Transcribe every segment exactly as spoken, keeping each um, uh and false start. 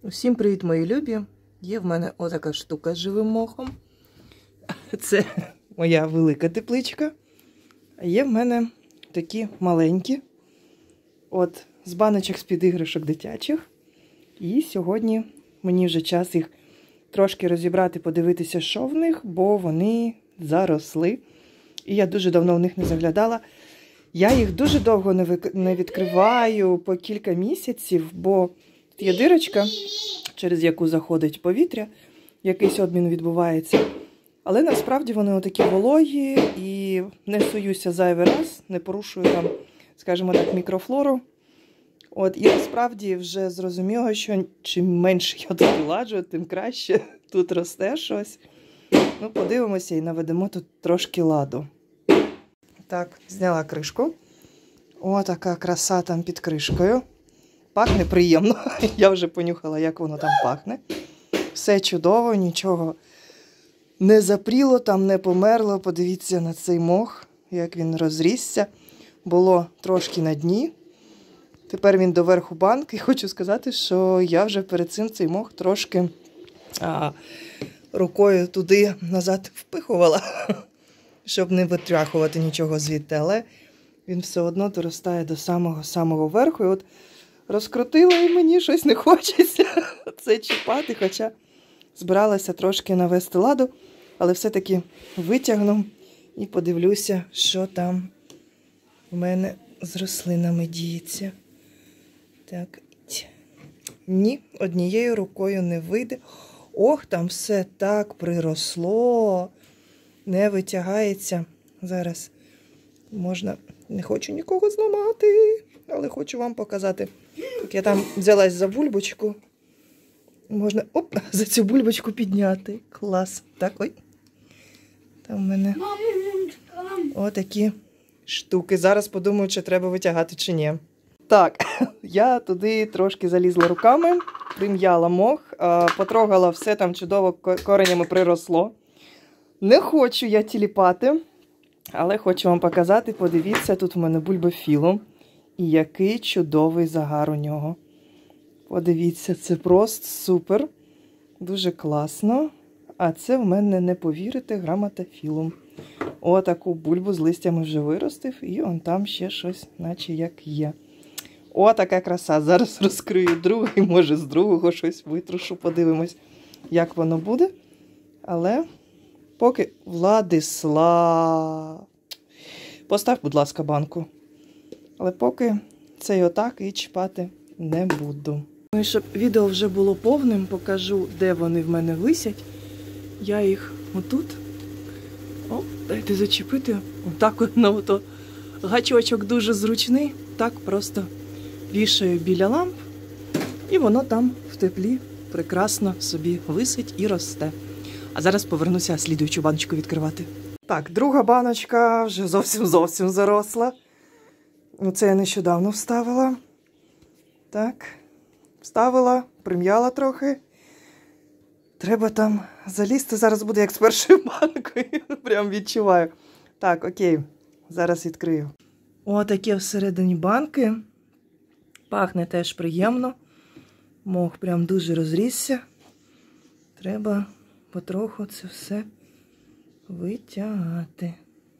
Усім привіт, мої любі! Є в мене отака штука з живим мохом. Це моя велика тепличка. А є в мене такі маленькі. От, з баночок з-під іграшок дитячих. І сьогодні мені вже час їх трошки розібрати, подивитися, що в них, бо вони заросли. І я дуже давно в них не заглядала. Я їх дуже довго не, вик... не відкриваю, по кілька місяців, бо є дирочка, через яку заходить повітря, якийсь обмін відбувається. Але насправді вони отакі вологі і не суюся зайвий раз, не порушую там, скажімо так, мікрофлору. От, і насправді вже зрозуміло, що чим менше я тут виладжу, тим краще тут росте щось. Ну, подивимося і наведемо тут трошки ладу. Так, зняла кришку. О, така краса там під кришкою. Пахне приємно. Я вже понюхала, як воно там пахне. Все чудово, нічого не запріло, там не померло. Подивіться на цей мох, як він розрісся. Було трошки на дні. Тепер він доверху банки. І хочу сказати, що я вже перед цим цей мох трошки а, рукою туди-назад впихувала, щоб не витряхувати нічого звідти. Але він все одно доростає до самого-самого верху. І от розкрутила, і мені щось не хочеться це чіпати, хоча збиралася трошки навести ладу, але все-таки витягну і подивлюся, що там в мене з рослинами діється. Так, ні, однією рукою не вийде. Ох, там все так приросло, не витягається. Зараз можна, не хочу нікого зламати, але хочу вам показати. Так, я там взялась за бульбочку. Можна, оп, за цю бульбочку підняти. Клас. Так, ой. Там в мене отакі штуки. Зараз подумаю, чи треба витягати, чи ні. Так, я туди трошки залізла руками, прим'яла мох, потрогала все, там чудово коренями приросло. Не хочу я тіліпати, але хочу вам показати. Подивіться, тут в мене бульбофілум. І який чудовий загар у нього. Подивіться, це просто супер. Дуже класно. А це в мене, не повірите, грамотофілум. Отаку бульбу з листями вже виростив. І он там ще щось, наче як є. Отака краса. Зараз розкрию другий, може з другого щось витрушу, подивимось, як воно буде. Але поки... Владислав. Постав, будь ласка, банку. Але поки це і отак, і чіпати не буду. Ну і щоб відео вже було повним, покажу, де вони в мене висять. Я їх отут. О, дайте зачепити. Отак от на ото. Гачочок дуже зручний. Так просто вішаю біля ламп. І воно там в теплі прекрасно собі висить і росте. А зараз повернуся слідуючу баночку відкривати. Так, друга баночка вже зовсім-зовсім заросла. Це я нещодавно вставила. Так, вставила, прим'яла трохи. Треба там залізти. Зараз буде як з першою банкою. Прям відчуваю. Так, окей. Зараз відкрию. О, таке всередині банки. Пахне теж приємно. Мох прям дуже розрісся. Треба потроху це все витягати.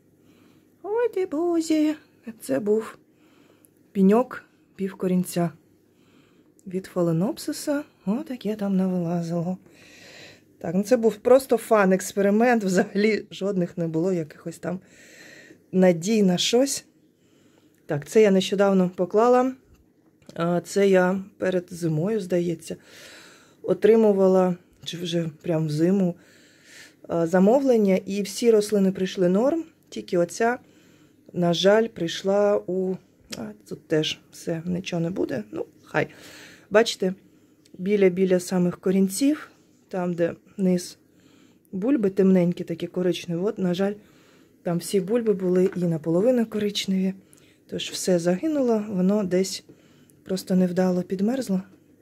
Ой, ті бузі. Це був піньок півкорінця від фаленопсиса. Отаке там навилазило. Так, ну це був просто фан-експеримент. Взагалі жодних не було якихось там надій на щось. Так, це я нещодавно поклала. Це я перед зимою, здається, отримувала, чи вже прям взиму, замовлення. І всі рослини прийшли норм. Тільки оця, на жаль, прийшла у... А, тут теж все, нічого не буде. Ну, хай. Бачите, біля-біля самих корінців, там, де низ бульби, темненькі такі коричневі. От, на жаль, там всі бульби були і наполовину коричневі. Тож все загинуло, воно десь просто невдало підмерзло.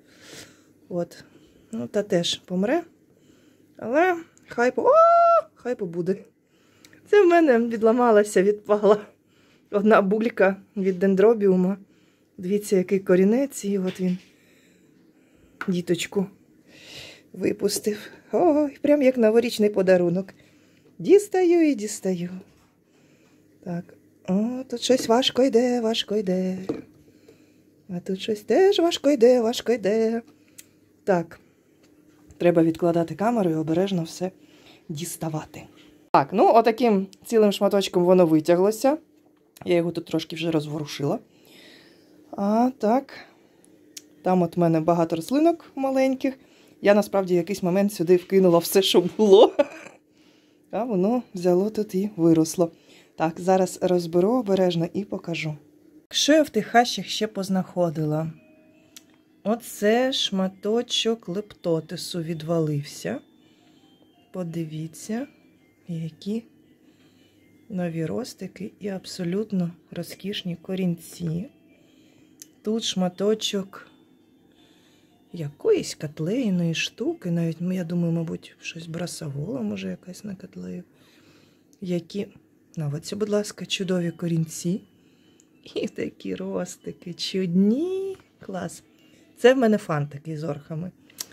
От. Ну, та теж помре. Але хай, по... О, хай побуде. Це в мене відламалася, відпала одна булька від дендробіума. Дивіться, який корінець, і от він діточку випустив. Ой, прям як новорічний подарунок. Дістаю і дістаю. Так, о, тут щось важко йде, важко йде. А тут щось теж важко йде, важко йде. Так, треба відкладати камеру і обережно все діставати. Так, ну отаким цілим шматочком воно витяглося. Я його тут трошки вже розворушила. А так, там от в мене багато рослинок маленьких. Я насправді в якийсь момент сюди вкинула все, що було. А воно взяло тут і виросло. Так, зараз розберу обережно і покажу. Що я в тих хащах ще познаходила? Оце шматочок лептотису відвалився. Подивіться, які нові ростики і абсолютно розкішні корінці. Тут шматочок якоїсь котлеїної штуки, навіть, я думаю, мабуть, щось брасовола, може якась на котлею. Які, наводьте, будь ласка, чудові корінці. І такі ростики чудні. Клас. Це в мене фан такий з орхами.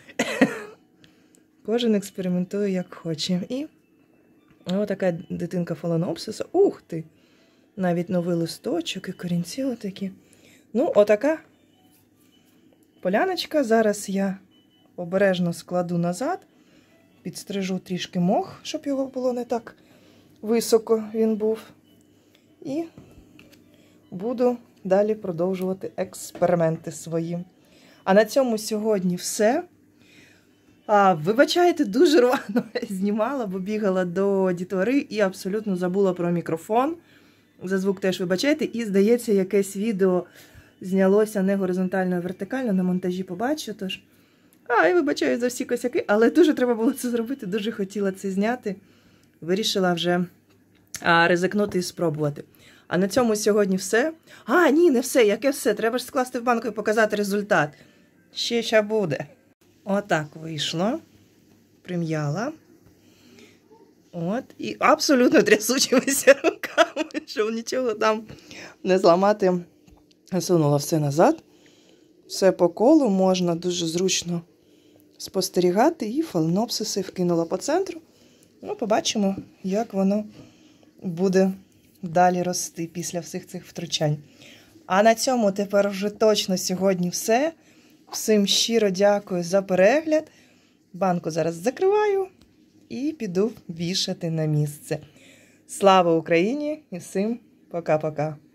Кожен експериментує як хоче. І ось така дитинка фаленопсиса. Ух ти! Навіть новий листочок і корінці отакі. Ну, отака поляночка. Зараз я обережно складу назад, підстрижу трішки мох, щоб його було не так високо він був. І буду далі продовжувати експерименти свої. А на цьому сьогодні все. А, вибачайте, дуже рвано знімала, бо бігала до дітвори і абсолютно забула про мікрофон. За звук теж вибачайте. І, здається, якесь відео знялося не горизонтально, а вертикально. На монтажі побачу, тож... А, і вибачаю за всі косяки, але дуже треба було це зробити, дуже хотіла це зняти. Вирішила вже а, ризикнути і спробувати. А на цьому сьогодні все. А, ні, не все, яке все. Треба ж скласти в банку і показати результат. Ще ще буде. Отак вийшло. Прим'яла. От. І абсолютно трясучимися руками, щоб нічого там не зламати. Сунула все назад. Все по колу, можна дуже зручно спостерігати. І фаленопсиси вкинула по центру. Ну, побачимо, як воно буде далі рости після всіх цих втручань. А на цьому тепер вже точно сьогодні все. Всім щиро дякую за перегляд. Банку зараз закриваю і піду вішати на місце. Слава Україні і всім пока-пока.